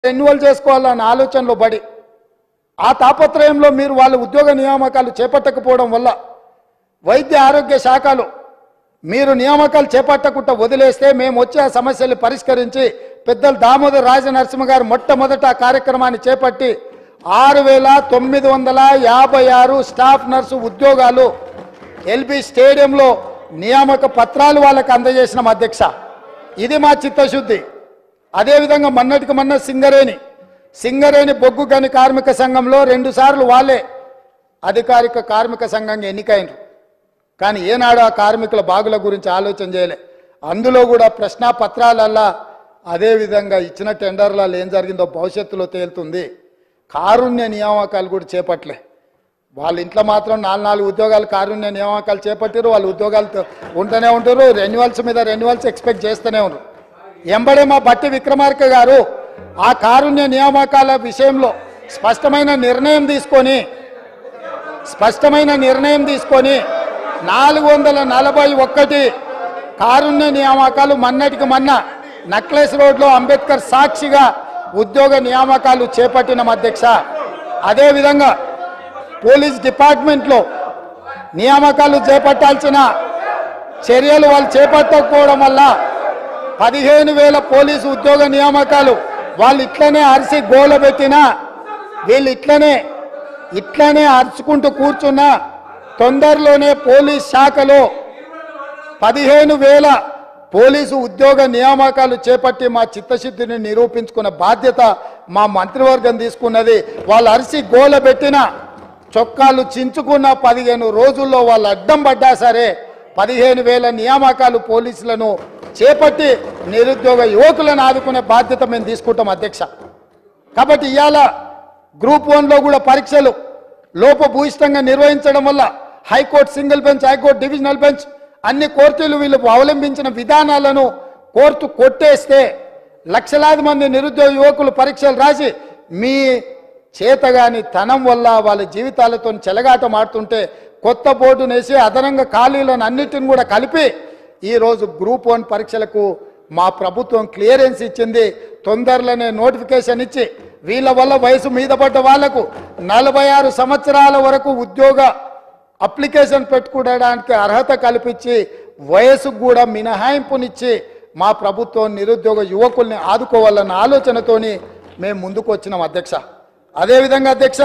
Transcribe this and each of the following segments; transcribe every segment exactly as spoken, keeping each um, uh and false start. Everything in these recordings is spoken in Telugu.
రెన్యువల్ చేసుకోవాలన్న ఆలోచనలో పడి ఆ తాపత్రయంలో మీరు వాళ్ళ ఉద్యోగ నియామకాలు చేపట్టకపోవడం వల్ల వైద్య ఆరోగ్య శాఖలో మీరు నియామకాలు చేపట్టకుండా వదిలేస్తే మేము వచ్చే ఆ సమస్యలు పరిష్కరించి పెద్దలు దామోదర్ రాజనరసింహ గారు మొట్టమొదట ఆ కార్యక్రమాన్ని చేపట్టి ఆరు వేల తొమ్మిది వందల యాభై ఆరు స్టాఫ్ నర్సు ఉద్యోగాలు ఎల్బీ స్టేడియంలో నియామక పత్రాలు వాళ్ళకి అందజేసిన అధ్యక్ష. ఇది మా చిత్తశుద్ధి. అదేవిధంగా మొన్నటికి మొన్న సింగరేణి సింగరేణి బొగ్గు గని కార్మిక సంఘంలో రెండు సార్లు వాళ్ళే అధికారిక కార్మిక సంఘంగా ఎన్నికైనరు. కానీ ఏనాడు ఆ కార్మికుల బాగుల గురించి ఆలోచన చేయలే. అందులో కూడా ప్రశ్న పత్రాలల్లా అదేవిధంగా ఇచ్చిన టెండర్లలో ఏం జరిగిందో భవిష్యత్తులో తేలుతుంది. కారుణ్య నియామకాలు కూడా చేపట్టలే. వాళ్ళ ఇంట్లో మాత్రం నాలుగు నాలుగు ఉద్యోగాలు కారుణ్య నియామకాలు చేపట్టారు. వాళ్ళు ఉద్యోగాలు ఉంటూనే ఉంటారు. రెన్యువల్స్ మీద రెన్యువల్స్ ఎక్స్పెక్ట్ చేస్తూనే ఉన్నారు. ఎంబడే మా బట్టి విక్రమార్క గారు ఆ కారుణ్య నియామకాల విషయంలో స్పష్టమైన నిర్ణయం తీసుకొని స్పష్టమైన నిర్ణయం తీసుకొని నాలుగు వందల నలభై ఒక్కటి కారుణ్య నియామకాలు మొన్నటికి మొన్న నక్లెస్ రోడ్లో అంబేద్కర్ సాక్షిగా ఉద్యోగ నియామకాలు చేపట్టిన అధ్యక్ష. అదేవిధంగా పోలీస్ డిపార్ట్మెంట్లో నియామకాలు చేపట్టాల్సిన చర్యలు వాళ్ళు చేపట్టకపోవడం వల్ల పదిహేను వేల పోలీసు ఉద్యోగ నియామకాలు వాళ్ళు ఇట్లనే అరిసి గోల పెట్టినా వీళ్ళు ఇట్లనే ఇట్లనే అరుచుకుంటూ కూర్చున్నా తొందరలోనే పోలీస్ శాఖలో పదిహేను వేల పోలీసు ఉద్యోగ నియామకాలు చేపట్టి మా చిత్తశుద్ధిని నిరూపించుకున్న బాధ్యత మా మంత్రివర్గం తీసుకున్నది. వాళ్ళు అరిసి గోల పెట్టిన చొక్కాలు చించుకున్న పదిహేను రోజుల్లో వాళ్ళు అడ్డం పడ్డా సరే పదిహేను వేల నియామకాలు పోలీసులను చేపట్టి నిరుద్యోగ యువకులను ఆదుకునే బాధ్యత మేము తీసుకుంటాం అధ్యక్ష. కాబట్టి ఇవాళ గ్రూప్ వన్లో కూడా పరీక్షలు లోపభూయిష్టంగా నిర్వహించడం వల్ల high court single bench, high court divisional bench అన్ని కోర్టులు వీళ్ళు అవలంబించిన విధానాలను కోర్టు కొట్టేస్తే లక్షలాది మంది నిరుద్యోగ యువకులు పరీక్షలు రాసి మీ చేతగాని తనం వల్ల వాళ్ళ జీవితాలతో చెలగాటం ఆడుతుంటే కొత్త బోర్డును వేసి అదనంగా ఖాళీలను అన్నిటిని కూడా కలిపి ఈరోజు గ్రూప్ వన్ పరీక్షలకు మా ప్రభుత్వం క్లియరెన్స్ ఇచ్చింది. తొందరలోనే నోటిఫికేషన్ ఇచ్చి వీళ్ళ వల్ల వయసు మీద పడ్డ వాళ్లకు నలభై ఆరు సంవత్సరాల వరకు ఉద్యోగ అప్లికేషన్ పెట్టుకోవడానికి అర్హత కల్పించి వయసుకు కూడా మినహాయింపునిచ్చి మా ప్రభుత్వం నిరుద్యోగ యువకుల్ని ఆదుకోవాలన్న ఆలోచనతోని మేము ముందుకు వచ్చినాం అధ్యక్ష. అదేవిధంగా అధ్యక్ష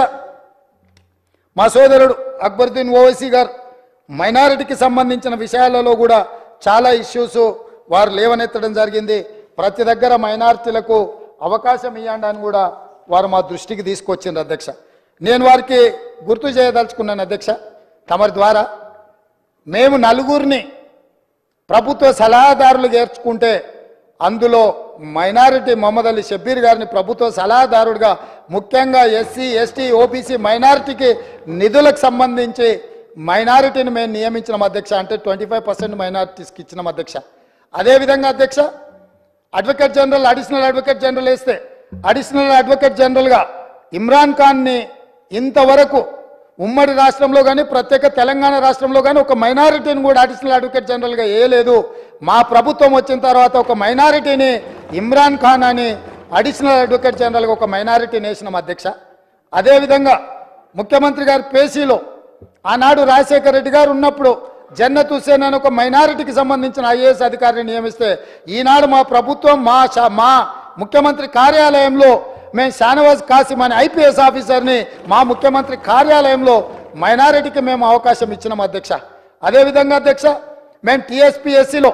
మా సోదరుడు అక్బరుద్దీన్ ఓవైసీ గారు మైనారిటీకి సంబంధించిన విషయాలలో కూడా చాలా ఇష్యూస్ వారు లేవనెత్తడం జరిగింది. ప్రతి దగ్గర మైనారిటీలకు అవకాశం ఇవ్వండి అని కూడా వారు మా దృష్టికి తీసుకొచ్చిండ్రు అధ్యక్ష. నేను వారికి గుర్తు చేయదలుచుకున్నాను అధ్యక్ష, తమరి ద్వారా మేము నలుగురిని ప్రభుత్వ సలహాదారులు చేర్చుకుంటే అందులో మైనారిటీ మొహమ్మద్ అలీ షబ్బీర్ గారిని ప్రభుత్వ సలహాదారుడిగా ముఖ్యంగా ఎస్సీ ఎస్టీ ఓబీసీ మైనారిటీకి నిధులకు సంబంధించి మైనారిటీని మేము నియమించిన అధ్యక్ష. అంటే ట్వంటీ ఫైవ్ పర్సెంట్ మైనారిటీస్కి ఇచ్చిన అధ్యక్ష. అదేవిధంగా అధ్యక్ష advocate general additional advocate general వేస్తే అడిషనల్ అడ్వకేట్ జనరల్గా ఇమ్రాన్ ఖాన్ని ఇంతవరకు ఉమ్మడి రాష్ట్రంలో కానీ ప్రత్యేక తెలంగాణ రాష్ట్రంలో కానీ ఒక మైనారిటీని కూడా అడిషనల్ అడ్వకేట్ జనరల్గా వేయలేదు. మా ప్రభుత్వం వచ్చిన తర్వాత ఒక మైనారిటీని ఇమ్రాన్ ఖాన్ అని అడిషనల్ అడ్వకేట్ జనరల్గా ఒక మైనారిటీని వేసినాం అధ్యక్ష. అదేవిధంగా ముఖ్యమంత్రి గారి పేసీలో ఆనాడు రాజశేఖర రెడ్డి గారు ఉన్నప్పుడు జన్నత్ హుస్సేన్ అని ఒక మైనారిటీకి సంబంధించిన ఐఏఎస్ అధికారిని నియమిస్తే ఈనాడు మా ప్రభుత్వం మా మా ముఖ్యమంత్రి కార్యాలయంలో మేము షానవాజ్ కాసిం అనే ఐపీఎస్ ఆఫీసర్ని మా ముఖ్యమంత్రి కార్యాలయంలో మైనారిటీకి మేము అవకాశం ఇచ్చినాం అధ్యక్ష. అదేవిధంగా అధ్యక్ష మేము టీఎస్పీఎస్సీలో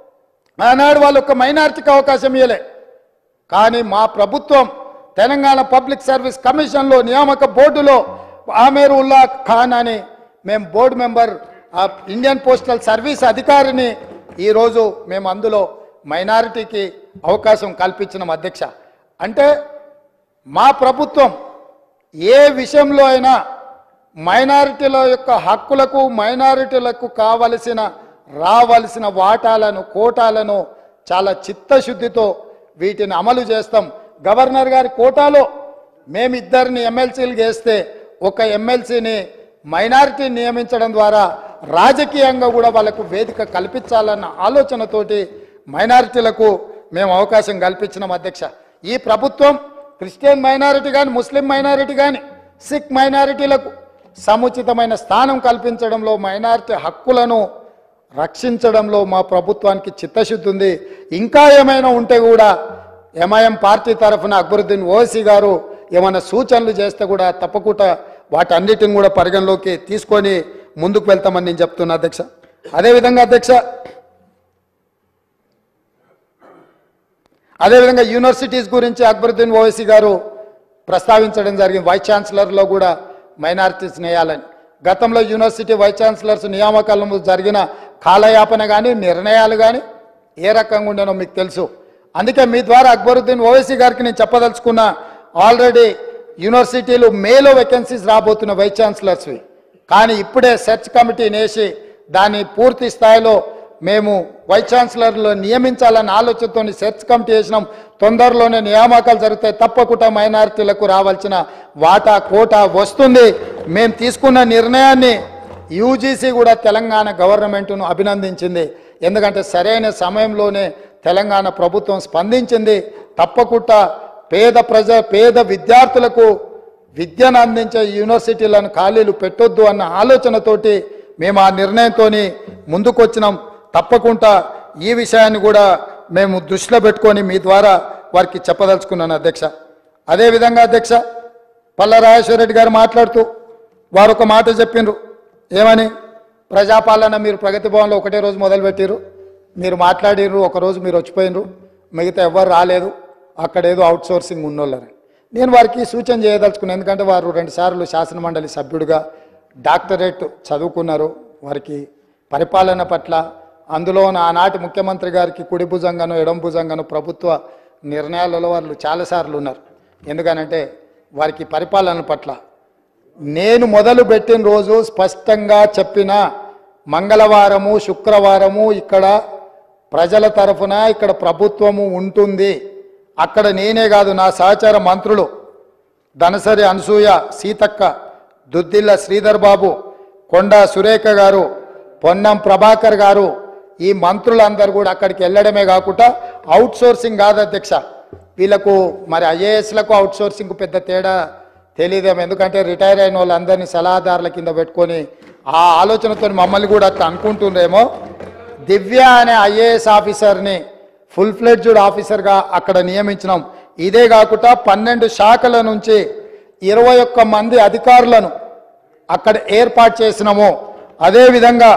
ఆనాడు వాళ్ళు ఒక మైనారిటీకి అవకాశం ఇవ్వలే. కానీ మా ప్రభుత్వం తెలంగాణ పబ్లిక్ సర్వీస్ కమిషన్లో నియామక బోర్డులో ఆమేర్ ఉల్లా ఖాన్ అని మేము board member Indian postal service అధికారిని ఈరోజు మేము అందులో మైనారిటీకి అవకాశం కల్పించినాం అధ్యక్ష. అంటే మా ప్రభుత్వం ఏ విషయంలో అయినా మైనారిటీల యొక్క హక్కులకు మైనారిటీలకు కావలసిన రావలసిన వాటాలను కోటాలను చాలా చిత్తశుద్ధితో వీటిని అమలు చేస్తాం. గవర్నర్ గారి కోటాలో మేమిద్దరిని ఎమ్మెల్సీలు చేస్తే ఒక ఎమ్మెల్సీని మైనారిటీ నియమించడం ద్వారా రాజకీయంగా కూడా వాళ్ళకు వేదిక కల్పించాలన్న ఆలోచనతోటి మైనారిటీలకు మేము అవకాశం కల్పించినాం అధ్యక్ష. ఈ ప్రభుత్వం క్రిస్టియన్ మైనారిటీ కానీ ముస్లిం మైనారిటీ కానీ సిక్ మైనారిటీలకు సముచితమైన స్థానం కల్పించడంలో మైనారిటీ హక్కులను రక్షించడంలో మా ప్రభుత్వానికి చిత్తశుద్ధి ఉంది. ఇంకా ఏమైనా ఉంటే కూడా ఎంఐఎం పార్టీ తరఫున అక్బరుద్దీన్ ఓవైసీ గారు ఏమైనా సూచనలు చేస్తే కూడా తప్పకుండా వాటన్నిటిని కూడా పరిగణలోకి తీసుకొని ముందుకు వెళ్తామని నేను చెప్తున్నా అధ్యక్ష. అదేవిధంగా అధ్యక్ష అదేవిధంగా యూనివర్సిటీస్ గురించి అక్బరుద్దీన్ ఓవైసీ గారు ప్రస్తావించడం జరిగింది. వైస్ ఛాన్సలర్లో కూడా మైనారిటీస్ నేయాలని. గతంలో యూనివర్సిటీ వైస్ ఛాన్సలర్స్ నియామకాలలో జరిగిన కాలయాపన కానీ నిర్ణయాలు కానీ ఏ రకంగా ఉండేనో మీకు తెలుసు. అందుకే మీ ద్వారా అక్బరుద్దీన్ ఓవైసీ గారికి నేను చెప్పదలుచుకున్న, ఆల్రెడీ యూనివర్సిటీలు మేలో వేకెన్సీస్ రాబోతున్న వైస్ ఛాన్సలర్స్వి, కానీ ఇప్పుడే సెర్చ్ కమిటీని వేసి దాన్ని పూర్తి స్థాయిలో మేము వైస్ ఛాన్సలర్లు నియమించాలన్న ఆలోచనతో సెర్చ్ కమిటీ వేసినాం. తొందరలోనే నియామకాలు జరిగితే తప్పకుండా మైనారిటీలకు రావాల్సిన వాటా కోటా వస్తుంది. మేము తీసుకున్న నిర్ణయాన్ని యూజీసీ కూడా తెలంగాణ గవర్నమెంట్ను అభినందించింది. ఎందుకంటే సరైన సమయంలోనే తెలంగాణ ప్రభుత్వం స్పందించింది. తప్పకుండా పేద ప్రజ పేద విద్యార్థులకు విద్యను అందించే యూనివర్సిటీలను ఖాళీలు పెట్టొద్దు అన్న ఆలోచనతోటి మేము ఆ నిర్ణయంతో ముందుకు వచ్చినాం. తప్పకుండా ఈ విషయాన్ని కూడా మేము దృష్టిలో పెట్టుకొని మీ ద్వారా వారికి చెప్పదలుచుకున్నాను అధ్యక్ష. అదేవిధంగా అధ్యక్ష పల్లా రాజేశ్వర రెడ్డి గారు మాట్లాడుతూ వారు ఒక మాట చెప్పిండ్రు. ఏమని? ప్రజాపాలన మీరు ప్రగతి భవన్లో ఒకటే రోజు మొదలుపెట్టిరు, మీరు మాట్లాడిర్రు, ఒకరోజు మీరు వచ్చిపోయినరు, మిగతా ఎవరు రాలేదు, అక్కడేదో అవుట్ సోర్సింగ్ ఉన్నోళ్ళని నేను వారికి సూచన చేయదలుచుకున్నాను. ఎందుకంటే వారు రెండుసార్లు శాసనమండలి సభ్యుడిగా డాక్టరేట్ చదువుకున్నారు. వారికి పరిపాలన పట్ల, అందులో ఆనాటి ముఖ్యమంత్రి గారికి కుడి భుజంగాను ఎడమ భుజంగాను ప్రభుత్వ నిర్ణయాలలో వాళ్ళు చాలాసార్లు ఉన్నారు. ఎందుకనంటే వారికి పరిపాలన పట్ల నేను మొదలు పెట్టిన రోజు స్పష్టంగా చెప్పిన, మంగళవారము శుక్రవారము ఇక్కడ ప్రజల తరఫున ఇక్కడ ప్రభుత్వము ఉంటుంది. అక్కడ నేనే కాదు, నా సహచార మంత్రులు ధనసరి అనసూయ, సీతక్క, దుద్దిల్ల శ్రీధర్ బాబు, కొండా సురేఖ గారు, పొన్నం ప్రభాకర్ గారు, ఈ మంత్రులందరూ కూడా అక్కడికి వెళ్ళడమే కాకుండా అవుట్ సోర్సింగ్ కాదు అధ్యక్ష. వీళ్ళకు మరి ఐఏఎస్లకు అవుట్ సోర్సింగ్ పెద్ద తేడా తెలియదేమో. ఎందుకంటే రిటైర్ అయిన వాళ్ళందరినీ సలహాదారుల కింద పెట్టుకొని ఆ ఆలోచనతో మమ్మల్ని కూడా అట్లా అనుకుంటుండ్రేమో. దివ్య అనే ఐఏఎస్ ఆఫీసర్ని ఫుల్ ఫ్లెడ్జ్డ్ ఆఫీసర్గా అక్కడ నియమించినాం. ఇదే కాకుండా పన్నెండు శాఖల నుంచి ఇరవై ఒక్క మంది అధికారులను అక్కడ ఏర్పాటు చేసినాము. అదేవిధంగా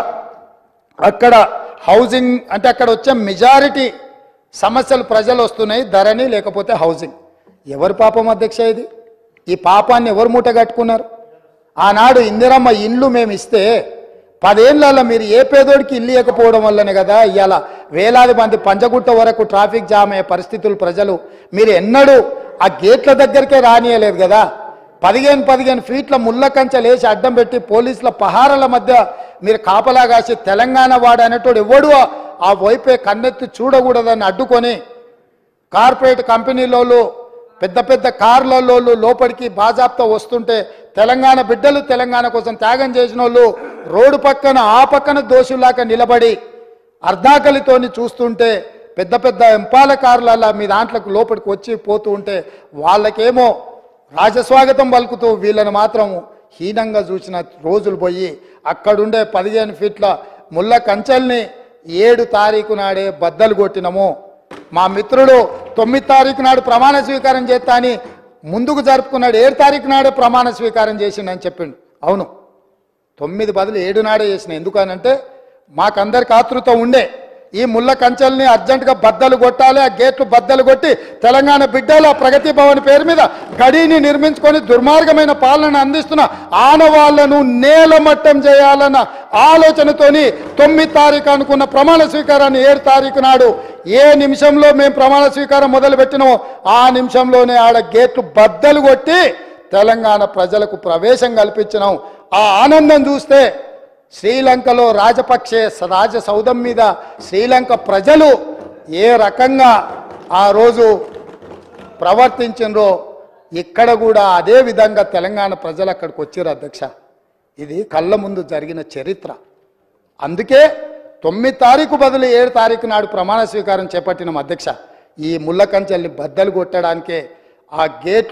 అక్కడ హౌసింగ్ అంటే అక్కడ వచ్చే మెజారిటీ సమస్యలు ప్రజలు వస్తున్నాయి, ధరణి లేకపోతే హౌసింగ్. ఎవరి పాపం అధ్యక్ష ఇది? ఈ పాపాన్ని ఎవరు మూట కట్టుకున్నారు? ఆనాడు ఇందిరమ్మ ఇండ్లు మేము ఇస్తే పదేళ్లలో మీరు ఏ పేదోడికి ఇల్లు ఇవ్వకపోవడం వల్లనే కదా ఇవాళ వేలాది మంది పంజగుట్ట వరకు ట్రాఫిక్ జామ్ అయ్యే పరిస్థితులు. ప్రజలు మీరు ఎన్నడూ ఆ గేట్ల దగ్గరికే రానియలేదు కదా. పదిహేను పదిహేను ఫీట్ల ముళ్ళ కంచెలు వేసి అడ్డం పెట్టి పోలీసుల పహారాల మధ్య మీరు కాపలా కాసి తెలంగాణ వాడు అనేటోడు ఎవడు ఆ వైపే కన్నెత్తి చూడకూడదని అడ్డుకొని కార్పొరేట్ కంపెనీలోళ్ళు పెద్ద పెద్ద కార్లలో లోపలికి బాజాప్తా వస్తుంటే తెలంగాణ బిడ్డలు తెలంగాణ కోసం త్యాగం చేసిన వాళ్ళు రోడ్డు పక్కన ఆ పక్కన దోషులాగా నిలబడి అర్ధాకలితోని చూస్తుంటే పెద్ద పెద్ద ఎంపాల కార్లలో మీ దాంట్లోకి లోపలికి వచ్చి పోతూ ఉంటే వాళ్ళకేమో రాజస్వాగతం పలుకుతూ వీళ్ళని మాత్రం హీనంగా చూసిన రోజులు పోయి అక్కడుండే పదిహేను ఫీట్ల ముళ్ళ కంచెల్ని ఏడు తారీఖు నాడే బద్దలు కొట్టినము. మా మిత్రుడు తొమ్మిది తారీఖు నాడు ప్రమాణ స్వీకారం చేస్తా అని ముందుకు జరుపుకున్నాడు. ఏడు తారీఖు నాడే ప్రమాణ స్వీకారం చేసిండని చెప్పిండు. అవును, తొమ్మిది బదులు ఏడు నాడే చేసిన. ఎందుకనంటే మాకందరికి ఆతృత ఉండే ఈ ముళ్ళ కంచెల్ని అర్జెంటుగా బద్దలు కొట్టాలి, ఆ గేట్లు బద్దలు కొట్టి తెలంగాణ బిడ్డల ప్రగతి భవన్ పేరు మీద గడిని నిర్మించుకొని దుర్మార్గమైన పాలన అందిస్తున్న ఆనవాళ్లను నేలమట్టం చేయాలన్న ఆలోచనతోని తొమ్మిది తారీఖు అనుకున్న ప్రమాణ స్వీకారాన్ని ఏడు తారీఖు నాడు ఏ నిమిషంలో మేము ప్రమాణ స్వీకారం మొదలుపెట్టినామో ఆ నిమిషంలోనే ఆడ గేట్లు బద్దలు కొట్టి తెలంగాణ ప్రజలకు ప్రవేశం కల్పించినాం. ఆ ఆనందం చూస్తే శ్రీలంకలో రాజపక్షే రాజసౌధం మీద శ్రీలంక ప్రజలు ఏ రకంగా ఆ రోజు ప్రవర్తించినరో ఇక్కడ కూడా అదే విధంగా తెలంగాణ ప్రజలు అక్కడికి వచ్చారు అధ్యక్ష. ఇది కళ్ళ ముందు జరిగిన చరిత్ర. అందుకే తొమ్మిది తారీఖు బదులు ఏడు తారీఖు నాడు ప్రమాణ స్వీకారం చేపట్టిన అధ్యక్ష. ఈ ముళ్ళ కంచెల్ని బద్దలు కొట్టడానికే ఆ గేట్